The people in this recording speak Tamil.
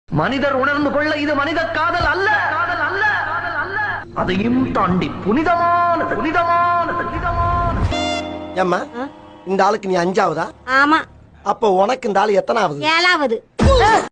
மனிதர் உணர்ந்து கொள்ள இது மனித காதல் அல்ல, காதல் அல்ல, காதல் அல்ல. அதையும் தாண்டி புனிதமானது, புனிதமானது, புனிதமானது. ஏம்மா, இந்த ஆளுக்கு நீ 5ஆவதா? ஆமா. அப்போ உனக்கு இந்த ஆளு எத்தனாவது? 7ஆவது.